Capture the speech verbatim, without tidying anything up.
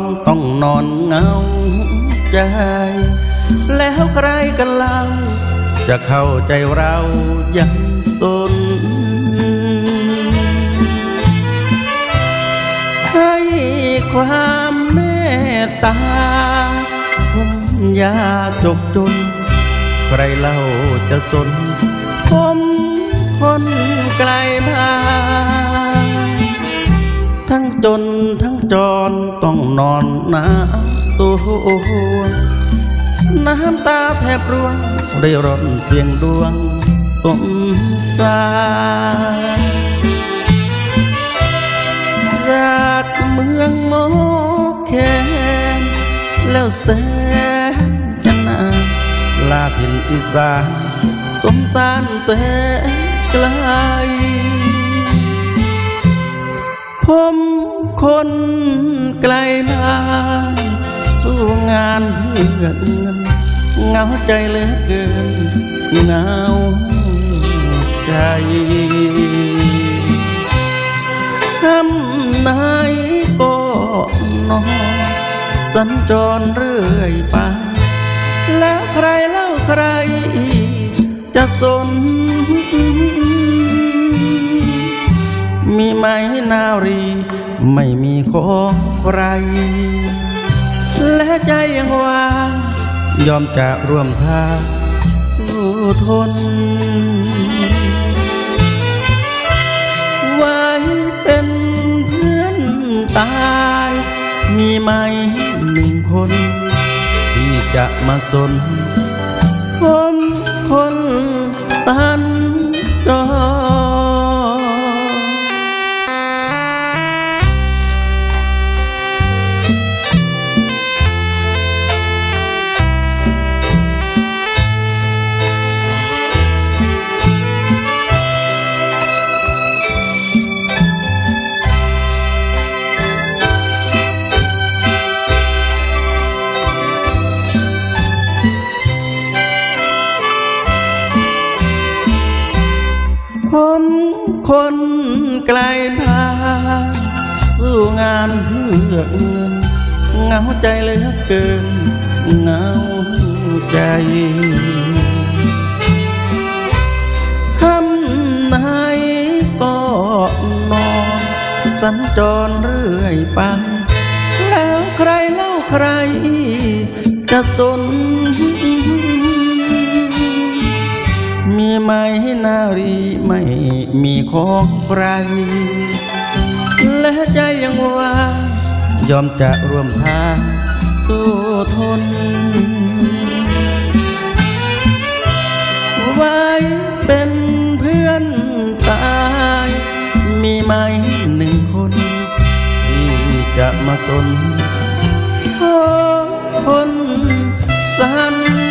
ต้องนอนเหงาใจแล้วใครกันเล่าจะเข้าใจเรายังตนให้ความเมตตาผมยาจกจนใครเล่าจะสนผมคนไกลมาทั้งจนทั้งจรต้องนอนหน้าตัวน้ำตาแทบร่วงได้ร่อนเสียงดวงสงสารจากเมืองโมแคนแล้วแสนจะนานลาถิ่นอีสานสมสารแสนไกลผมคนไกลบ้านสู้งานเพื่อเงินเหงาใจเหลือเกินเหงาใจคำไหนก็นอนสัญจรเรื่อยไปแล้วใครเล่าใครจะสนมีไหมนารีไม่มีของใครและใจยังว่างยอมจะร่วมทางสู้ทนไว้เป็นเพื่อนตายมีไหมหนึ่งคนที่จะมาสนผมคนตันจอผมคนไกลบ้านสู้งานเพื่อเงินเหงาใจเหลือเกินเหงาใจคำไหนก็นอนสัญจรเรื่อยไปแล้วใครเล่าใครจะสนมีไหมนารีไม่มีของใครและใจยังว่ายอมจะร่วมทางสู้ทนไว้เป็นเพื่อนตายมีไหมหนึ่งคนที่จะมาสนคนสัน